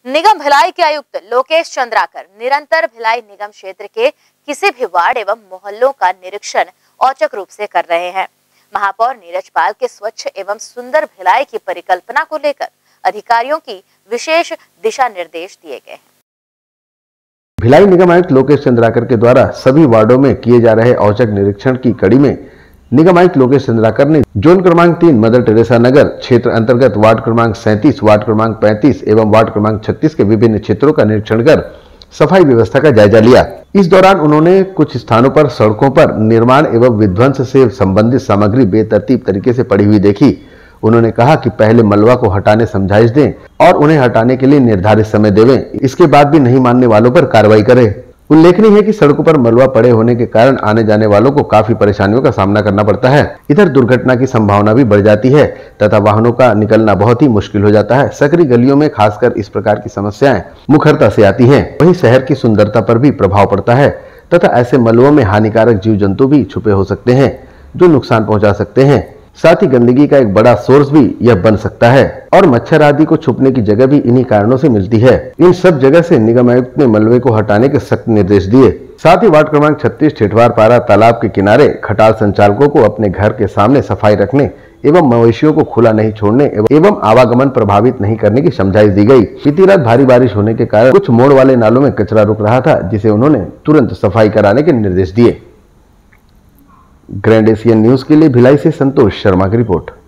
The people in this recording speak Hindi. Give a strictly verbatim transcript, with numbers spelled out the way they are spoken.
निगम भिलाई के आयुक्त लोकेश चंद्राकर निरंतर भिलाई निगम क्षेत्र के किसी भी वार्ड एवं मोहल्लों का निरीक्षण औचक रूप से कर रहे हैं। महापौर नीरज पाल के स्वच्छ एवं सुंदर भिलाई की परिकल्पना को लेकर अधिकारियों की विशेष दिशा निर्देश दिए गए हैं। भिलाई निगम आयुक्त लोकेश चंद्राकर के द्वारा सभी वार्डों में किए जा रहे औचक निरीक्षण की कड़ी में निगम आयुक्त लोकेश चंद्राकर ने जोन क्रमांक तीन मदर टेरेसा नगर क्षेत्र अंतर्गत वार्ड क्रमांक सैंतीस, वार्ड क्रमांक पैंतीस एवं वार्ड क्रमांक छत्तीस के विभिन्न क्षेत्रों का निरीक्षण कर सफाई व्यवस्था का जायजा लिया। इस दौरान उन्होंने कुछ स्थानों पर सड़कों पर निर्माण एवं विध्वंस से संबंधित सामग्री बेतरतीब तरीके से पड़ी हुई देखी। उन्होंने कहा कि पहले मलबा को हटाने समझाइश दें और उन्हें हटाने के लिए निर्धारित समय देवें। इसके बाद भी नहीं मानने वालों पर कार्रवाई करें। उल्लेखनीय है कि सड़कों पर मलबा पड़े होने के कारण आने जाने वालों को काफी परेशानियों का सामना करना पड़ता है। इधर दुर्घटना की संभावना भी बढ़ जाती है तथा वाहनों का निकलना बहुत ही मुश्किल हो जाता है। सकरी गलियों में खासकर इस प्रकार की समस्याएं मुखरता से आती हैं। वहीं शहर की सुंदरता पर भी प्रभाव पड़ता है तथा ऐसे मलबों में हानिकारक जीव जंतु भी छुपे हो सकते हैं जो नुकसान पहुंचा सकते हैं। साथ ही गंदगी का एक बड़ा सोर्स भी यह बन सकता है और मच्छर आदि को छुपने की जगह भी इन्हीं कारणों से मिलती है। इन सब जगह से निगम आयुक्त ने मलबे को हटाने के सख्त निर्देश दिए। साथ ही वार्ड क्रमांक छत्तीस ठेठवार पारा तालाब के किनारे खटाल संचालकों को अपने घर के सामने सफाई रखने एवं मवेशियों को खुला नहीं छोड़ने एवं आवागमन प्रभावित नहीं करने की समझाइश दी गई। बीती रात भारी बारिश होने के कारण कुछ मोड़ वाले नालों में कचरा रुक रहा था, जिसे उन्होंने तुरंत सफाई कराने के निर्देश दिए। ग्रैंड एशियन न्यूज के लिए भिलाई से संतोष शर्मा की रिपोर्ट।